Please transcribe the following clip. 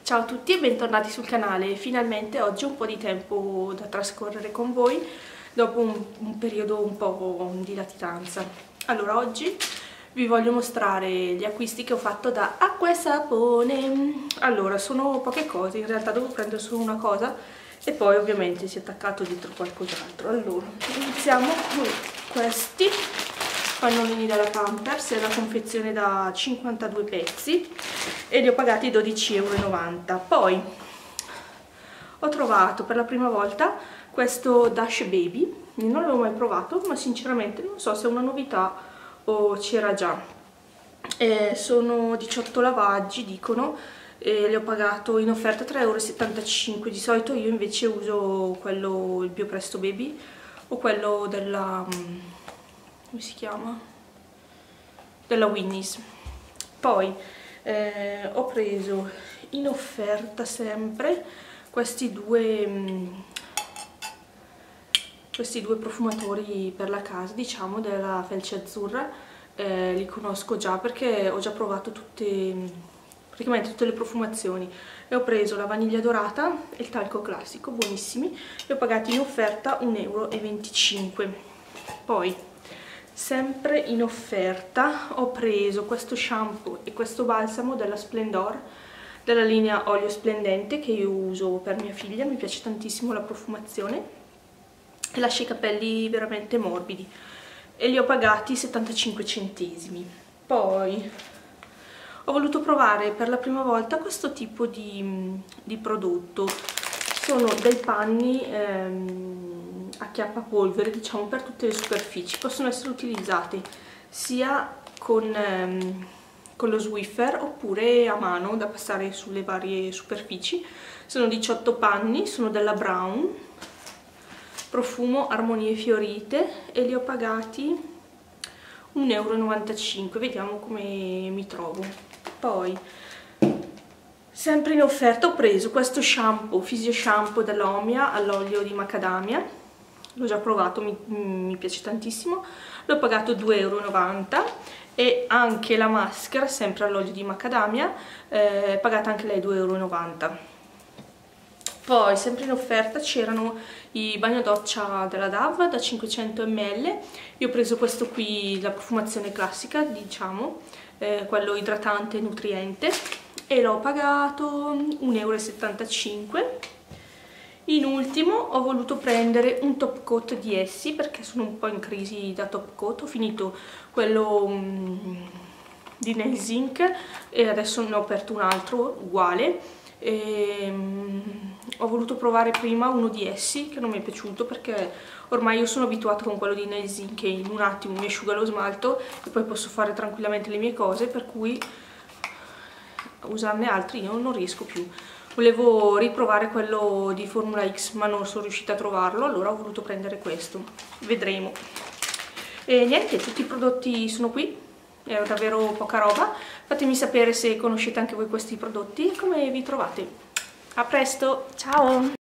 Ciao a tutti e bentornati sul canale. Finalmente oggi ho un po' di tempo da trascorrere con voi dopo un periodo un po' di latitanza. Allora, oggi vi voglio mostrare gli acquisti che ho fatto da Acqua e Sapone. Allora, sono poche cose, in realtà devo prendere solo una cosa e poi ovviamente si è attaccato dietro qualcos'altro. Allora, iniziamo con questi pannolini della Pampers, è la confezione da 52 pezzi e li ho pagati 12,90 €. Poi ho trovato per la prima volta questo Dash Baby, non l'avevo mai provato ma sinceramente non so se è una novità o c'era già. Sono 18 lavaggi dicono, e li ho pagato in offerta 3,75 €. Di solito io invece uso quello, il Bio Presto Baby o quello della, come si chiama? Della Winnie's. Poi ho preso in offerta sempre questi due profumatori per la casa, diciamo, della Felce Azzurra. Li conosco già perché ho già provato praticamente tutte le profumazioni, e ho preso la vaniglia dorata e il talco classico, buonissimi, li ho pagati in offerta 1,25 €. Poi sempre in offerta ho preso questo shampoo e questo balsamo della Splendor, della linea olio splendente, che io uso per mia figlia, mi piace tantissimo la profumazione e lascia i capelli veramente morbidi, e li ho pagati 75 centesimi. Poi ho voluto provare per la prima volta questo tipo di prodotto. Sono dei panni acchiappapolvere, diciamo, per tutte le superfici. Possono essere utilizzati sia con lo Swiffer oppure a mano da passare sulle varie superfici. Sono 18 panni, sono della Brown, profumo Armonie Fiorite, e li ho pagati 1,95 €. Vediamo come mi trovo. Poi sempre in offerta ho preso questo shampoo, Physio Shampoo della Omia all'olio di macadamia. L'ho già provato, mi piace tantissimo, l'ho pagato 2,90 €. E anche la maschera, sempre all'olio di macadamia, pagata anche lei 2,90 €. Poi sempre in offerta c'erano i bagno doccia della Dove da 500 ml. Io ho preso questo qui, la profumazione classica, diciamo, quello idratante e nutriente, e l'ho pagato 1,75 €. In ultimo ho voluto prendere un top coat di essi perché sono un po' in crisi da top coat. Ho finito quello di Nails Inc e adesso ne ho aperto un altro uguale. Ho voluto provare prima uno di essi che non mi è piaciuto perché ormai io sono abituata con quello di Nails Inc che in un attimo mi asciuga lo smalto e poi posso fare tranquillamente le mie cose, per cui usarne altri io non riesco più. Volevo riprovare quello di Formula X ma non sono riuscita a trovarlo, allora ho voluto prendere questo, vedremo. E niente, tutti i prodotti sono qui, è davvero poca roba. Fatemi sapere se conoscete anche voi questi prodotti e come vi trovate. A presto, ciao!